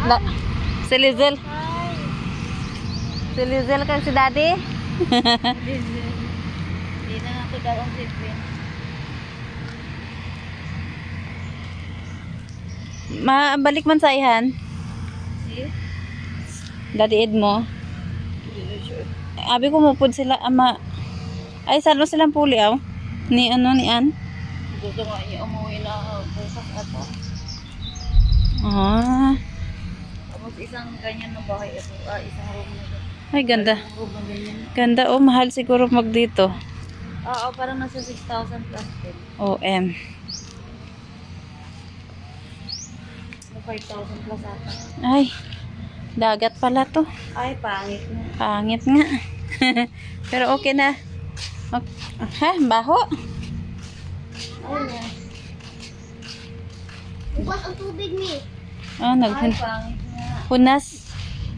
La, si Lizel. Si Lizel kang si Daddy. Hindi na ako daw ang sipin. Balik man sa ihan. Si? Daddy Ed mo. Abi ko mupod sila ama. Ay saan silang puli aw? Ni ano ni An? Gusto nga niya umuwi na bukas ata. Ah. Tapos isang ganyan na bahay ito. Isang room na ito. Ay ganda. Room na ganyan. Ganda oh, mahal siguro mag dito. Oo, parang nasa 6,000 plus din. OM. 5,000 plus ata. Ay. Dagat pala to. Ay, pangit na. Pangit nga. Pero okay na. Okay. Ha, baho. Ay, yes. Bukas ang tubig ni. Oh, Ay, pangit na. Hunas.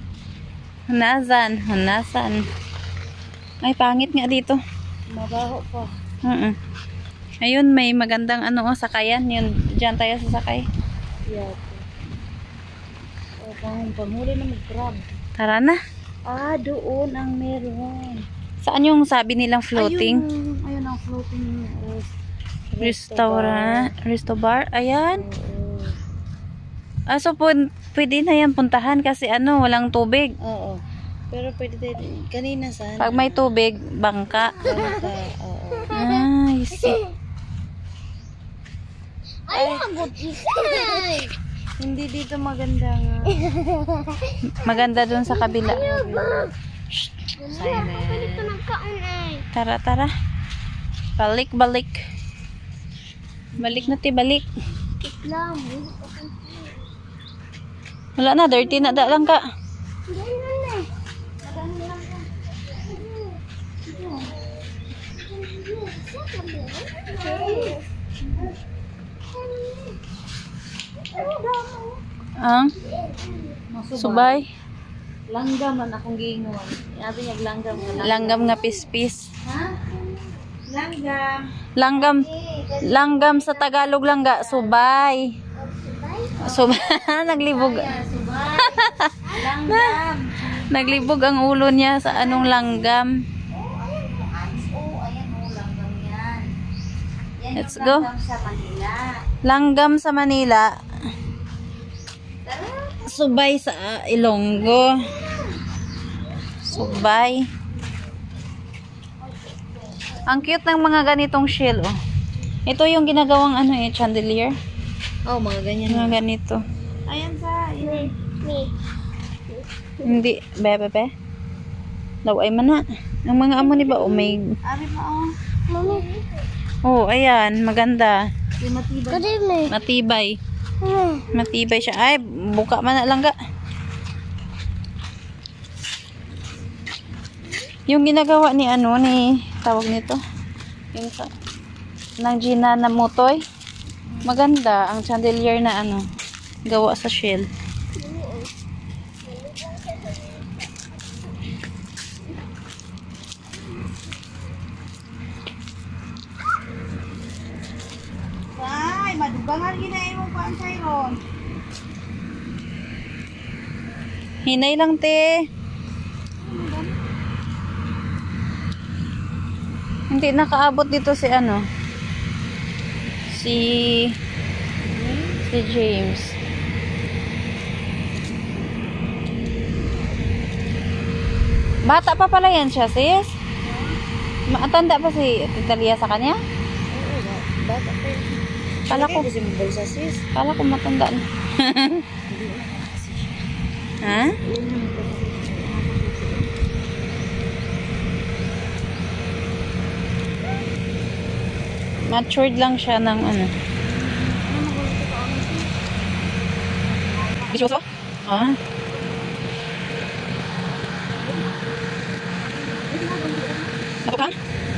Hunasan. Ay, pangit nga dito. Mabaho pa. Ayun, may magandang ano, sakayan. Yun, dyan tayo sasakay. Yeah. O, panghuli na mag-grab. Tara na. Doon ang meron. Saan yung sabi nilang floating? Ayun ang floating Resto bar. Ayan. Oo. So, pwede na yan puntahan kasi ano, walang tubig. Oo. Pero pwede din. Kanina sana. Pag may tubig, bangka. Oo. I see. Ay, abot isay. Hindi dito maganda nga. Maganda dun sa kabila. Silent. Ito nagkaunay. Tara. Balik. Balik na balik. Islam. Wala na, dirty na lang ka. Ang subay. Langgam man akong giingon. Sabi niya langgam nga. Langgam nga pispis. Ha? Langgam. Langgam. Langgam sa Tagalog langga, subay. Subay. Naglibog. Subay. Langgam. Naglibog ang ulo niya sa anong langgam. Ayan langgam yan. Yan Let's yung go. langgam sa Manila. Langgam sa Manila. Subay sa Ilonggo. Subay. Ang cute ng mga ganitong shell, oh. Ito yung ginagawang ano chandelier. Oh, mga ganyan. Mga ganito. Ayan sa ini. Hindi, bebe. Daw ay mana. Ang mga amo ni ba, oh, may... Abi pa oh. Mami. Oh, ayan, maganda. Di matibay. Kadimi. Matibay. Matibay siya. Ay, buka man na lang ga. Yung ginagawa ni ano, ni tawag nito. Yung sa ng Gina na Motoy. Maganda ang chandelier na ano, gawa sa shell. Ay, madugangan ginaay mo pa ang sayron. Hinay lang te. Hindi nakaabot dito si ano. Si James. Bata pa pala yan siya, sis. Matanda pa si Titalia sa kanya? Bata pa yun. Kala ko, Kasi mabal sa sis. kala ko matanda na. Ha? Matured lang siya ng ano. Bisyoso? Ah. Ako ka?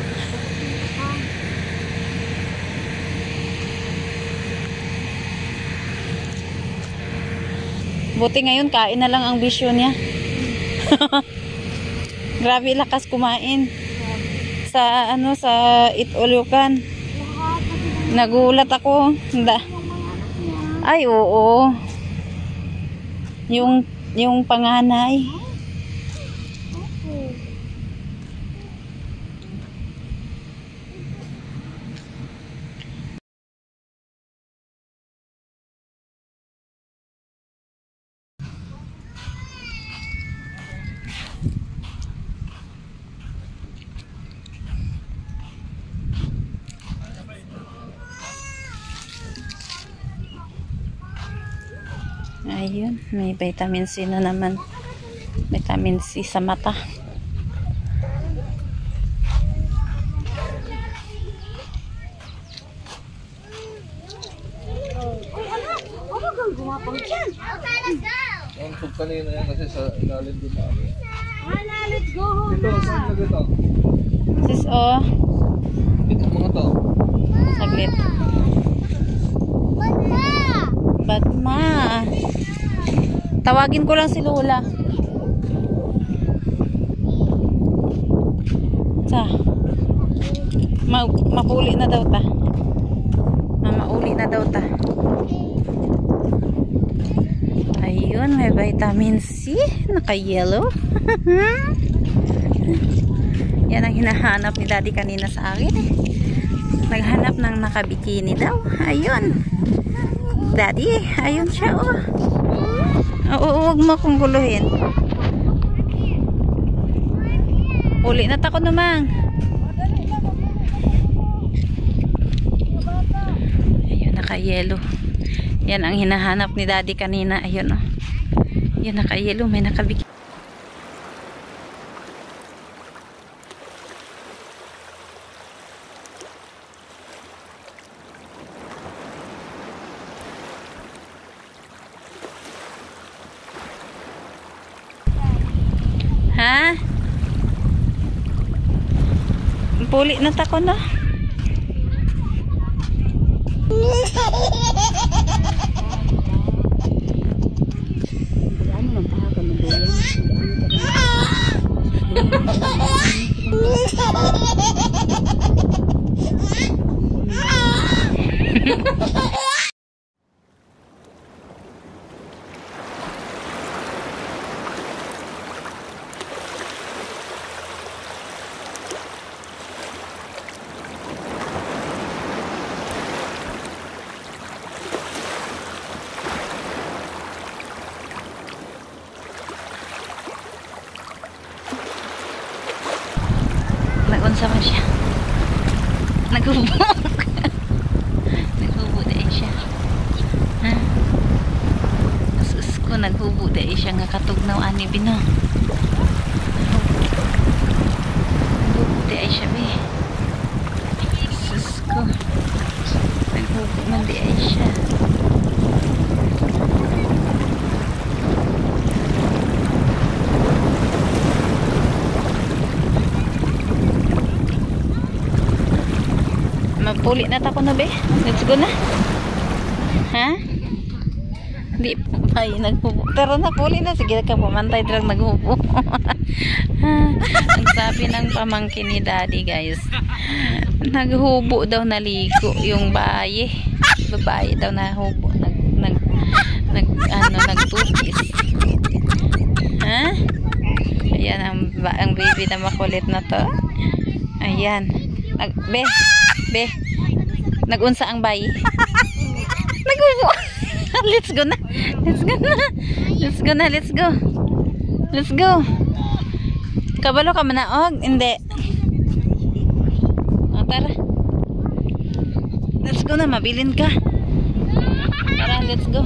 Buti ngayon kain na lang ang bisyo niya. Grabe lakas kumain. Sa ano, sa Eat All You Can. Nagulat ako. Ay, oo. Yung panganay. Ayun, may vitamin C na naman. Vitamin C sa mata. Ang tug kanina yan kasi sa ilalim din na ano. Let's go home Ito, saan na dito? Sis, oh. Ito mga to. Saglit. Batma. Tawagin ko lang si Lola. Sa. Mapuli na daw ta. Mauli na daw ta. Ayun, may vitamin C. Naka-yellow. Yan ang hinahanap ni Daddy kanina sa akin eh. Naghanap ng nakabikini daw. Ayun. Daddy, ayun siya oh. Oo, huwag mo akong guluhin. Uli na tako namang. Ayun, naka-yellow. Yan ang hinahanap ni Daddy kanina. Ayun oh. Yan, naka-yellow. May nakabikini. Ha? Puli na tako na. Nagunsa man siya. Naghubog. Naghubog dahil siya. Ha? Sus ko, naghubog dahil siya nga katugnaw ani bino. Naghubog dahil siya be. Sus ko. Naghubog man dahil siya. Mapuli na tako na be. Let's go na. Ha? Di ay naghubo. Pero napuli na. Sige ka pumantay drag naghubo. Ang sabi ng pamangkin ni Daddy guys. Naghubo daw naligo yung baye. Babae daw nahubo. Nagtupis. Ha? Ayan ang baby na makulit na to. Ayan. Be, nagunsa ang bayi. Nagubo. Let's go na. Let's go na. Let's go na. Let's go. Let's go. Kabalo ka manaog? Hindi. O, tara. Let's go na. Mabilin ka. Tara, let's go.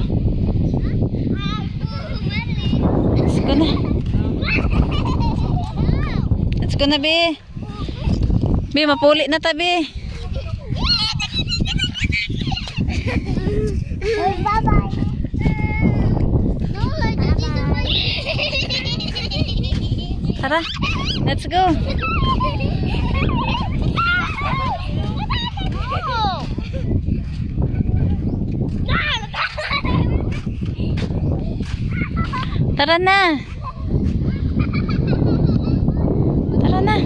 Let's go na. Let's go na, be. Be, mapuli na tabi. Bye-bye. Tara, let's go. Tara na. Tara na.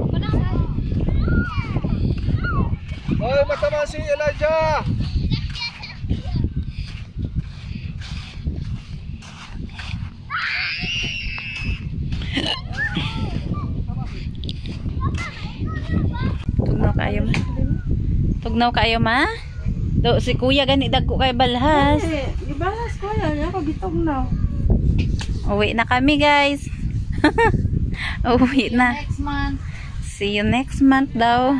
Hoy, matama si Elijah! kaayo ma. Tugnaw kaayo ma. Do si kuya gani dagko kay balhas. Ibalas ko yan. Ako bitong na. Uwi na kami guys. Uwi na. Next month. See you next month daw.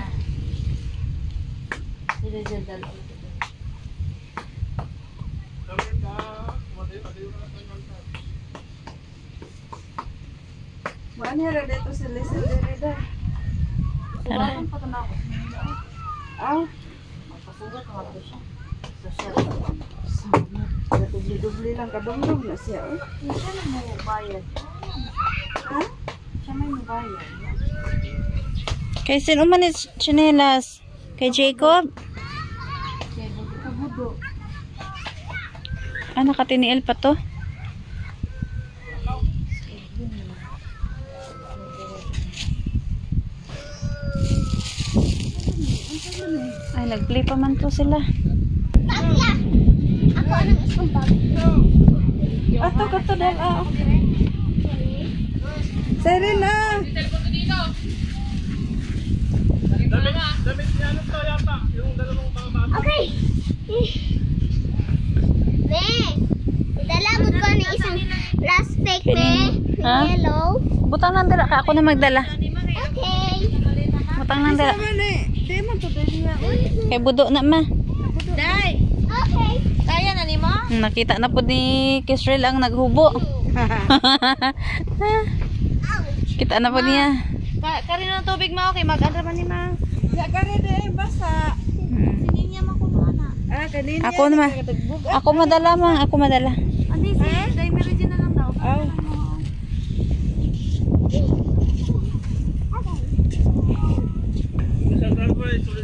Manira dito si Lisa Derrida. Tara. Ah. Magpasugat nga ito siya. Sa siya. Dubli-dubli lang kadumdum na siya. Siya na mo bayad. Ha? Siya may bayad. Kay sino man is chinelas? Kay Jacob? Kaya budo-budo. Ah, nakatiniil pa to? Ay, nag-play pa man to sila. Ako anong isang bag? Ato ka to dahil ah. Serena! Okay. Ne, dala mo ko ng isang plastic, ne? Ha? Yellow. Butang nang dala ka. Ako na magdala. Okay. Butang nang dala. Di man to dahil niya. Kay budo na ma. Day! Okay. Kaya na ni mo? Nakita na po ni Kisrel ang naghubo. Kita na po niya. Karin ng tubig mo, okay? Mag-adra man ni ma. Ya, karin de, basa. Hmm. Sinin niya mo kung ano. Ah, kanina. Ako naman. Ako madala ma. Ako madala. Andi, si Day Meridin na lang daw. Oh. Okay.